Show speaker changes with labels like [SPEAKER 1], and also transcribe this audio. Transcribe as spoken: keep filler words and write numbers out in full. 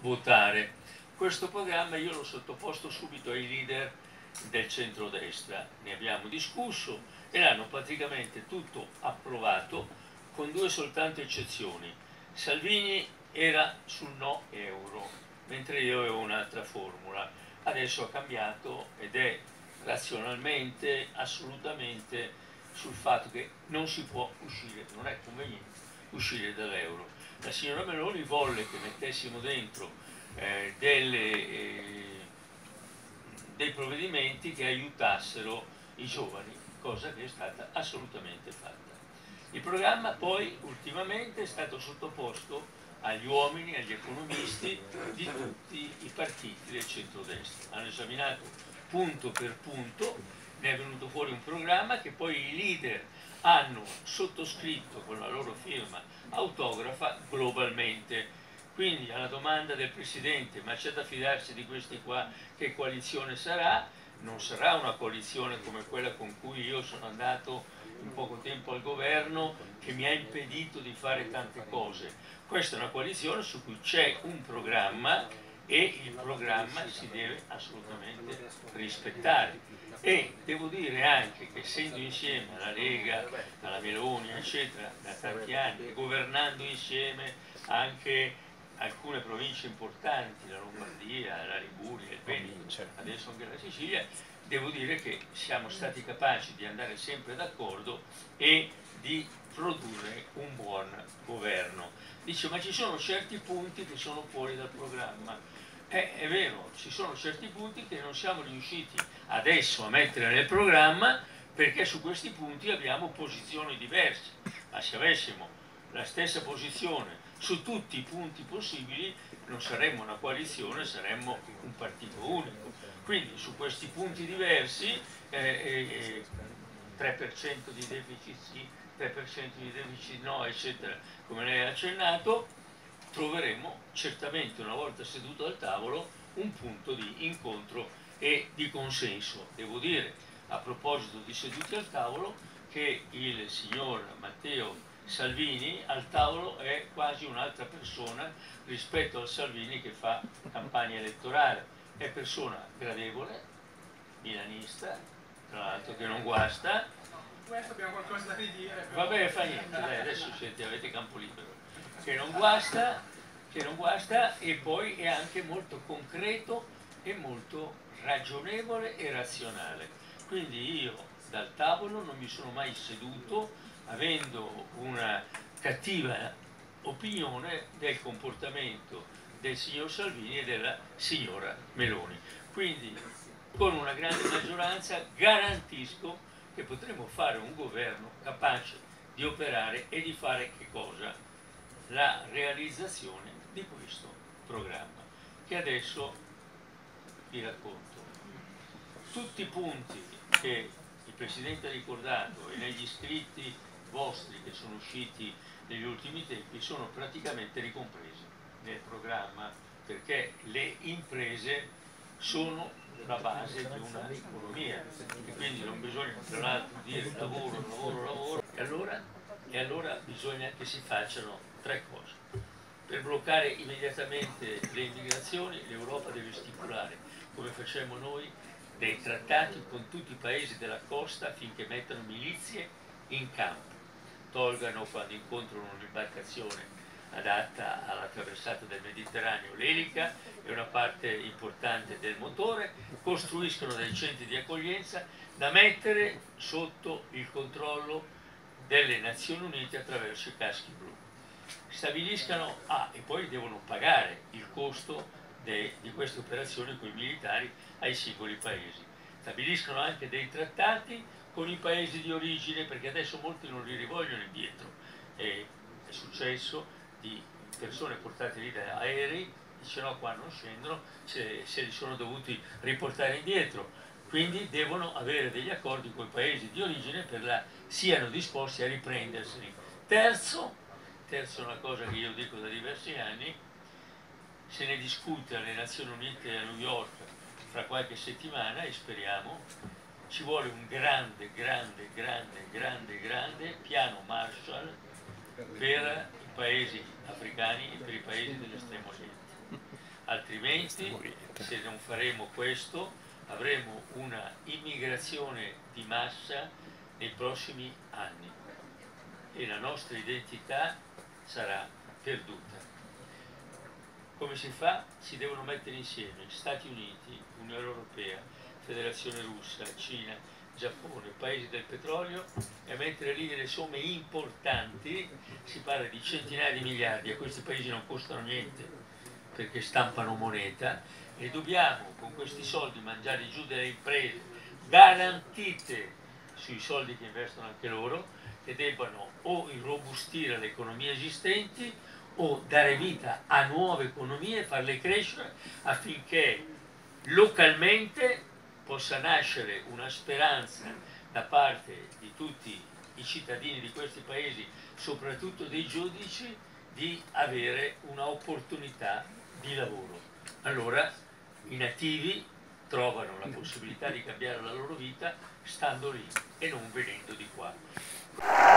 [SPEAKER 1] votare. Questo programma io l'ho sottoposto subito ai leader del centrodestra, ne abbiamo discusso e l'hanno praticamente tutto approvato, con due soltanto eccezioni. Salvini era sul no euro, mentre io avevo un'altra formula. Adesso ha cambiato ed è razionalmente, assolutamente sul fatto che non si può uscire, non è conveniente uscire dall'euro. La signora Meloni volle che mettessimo dentro eh, delle, eh, dei provvedimenti che aiutassero i giovani, cosa che è stata assolutamente fatta. Il programma poi ultimamente è stato sottoposto agli uomini, agli economisti di tutti i partiti del centrodestra. Hanno esaminato punto per punto, ne è venuto fuori un programma che poi i leader hanno sottoscritto con la loro firma autografa globalmente. Quindi alla domanda del Presidente, ma c'è da fidarsi di questi qua, che coalizione sarà? Non sarà una coalizione come quella con cui io sono andato in poco tempo al governo, che mi ha impedito di fare tante cose. Questa è una coalizione su cui c'è un programma e il programma si deve assolutamente rispettare. E devo dire anche che essendo insieme alla Lega, alla Meloni, eccetera, da tanti anni, e governando insieme anche alcune province importanti, la Lombardia, la Liguria, il Veneto, adesso anche la Sicilia, devo dire che siamo stati capaci di andare sempre d'accordo e di produrre un buon governo. Dice, ma ci sono certi punti che sono fuori dal programma. Eh, è vero, ci sono certi punti che non siamo riusciti adesso a mettere nel programma perché su questi punti abbiamo posizioni diverse, ma se avessimo la stessa posizione su tutti i punti possibili non saremmo una coalizione, saremmo un partito unico. Quindi su questi punti diversi, eh, eh, tre per cento di deficit sì, tre per cento di deficit no, eccetera, come lei ha accennato, troveremo certamente una volta seduto al tavolo un punto di incontro e di consenso. Devo dire, a proposito di seduti al tavolo, che il signor Matteo Salvini al tavolo è quasi un'altra persona rispetto al Salvini che fa campagna elettorale. È persona gradevole, milanista, tra l'altro che non guasta.
[SPEAKER 2] Questo abbiamo qualcosa da ridire.
[SPEAKER 1] Vabbè, fa niente, dai, adesso siete, avete campo libero. Che non guasta, che non guasta e poi è anche molto concreto e molto ragionevole e razionale. Quindi io dal tavolo non mi sono mai seduto avendo una cattiva opinione del comportamento del signor Salvini e della signora Meloni. Quindi con una grande maggioranza garantisco che potremo fare un governo capace di operare e di fare che cosa? La realizzazione di questo programma, che adesso vi racconto. Tutti i punti che il Presidente ha ricordato e negli scritti vostri che sono usciti negli ultimi tempi sono praticamente ricompresi nel programma, perché le imprese sono la base di una economia e quindi non bisogna tra l'altro dire lavoro, lavoro, lavoro e allora, e allora bisogna che si facciano tre cose. Per bloccare immediatamente le immigrazioni l'Europa deve stipulare, come facciamo noi, dei trattati con tutti i paesi della costa affinché mettano milizie in campo, tolgano quando incontrano un'imbarcazione adatta alla traversata del Mediterraneo l'elica e una parte importante del motore, costruiscono dei centri di accoglienza da mettere sotto il controllo delle Nazioni Unite attraverso i caschi blu. Stabiliscano, ah, e poi devono pagare il costo de, di queste operazioni con i militari ai singoli paesi. Stabiliscono anche dei trattati con i paesi di origine, perché adesso molti non li rivogliono indietro. E è successo di persone portate lì da aerei, dice no, qua non scendono, se, se li sono dovuti riportare indietro. Quindi devono avere degli accordi con i paesi di origine per la siano disposti a riprenderseli. Terzo, terzo una cosa che io dico da diversi anni, se ne discute alle Nazioni Unite a New York fra qualche settimana e speriamo, ci vuole un grande, grande, grande, grande, grande piano Marshall per i paesi africani e per i paesi dell'estremo oriente. altrimenti se non faremo questo avremo una immigrazione di massa nei prossimi anni e la nostra identità sarà perduta. Come si fa? Si devono mettere insieme Stati Uniti, Unione Europea, Federazione Russa, Cina, Giappone, paesi del petrolio, e mettere lì delle somme importanti, si parla di centinaia di miliardi, a questi paesi non costano niente perché stampano moneta, e dobbiamo con questi soldi mangiare giù delle imprese garantite sui soldi che investono anche loro, che debbano o irrobustire le economie esistenti o dare vita a nuove economie e farle crescere affinché localmente possa nascere una speranza da parte di tutti i cittadini di questi paesi, soprattutto dei giudici, di avere un'opportunità di lavoro. Allora i nativi trovano la possibilità di cambiare la loro vita stando lì e non venendo di qua.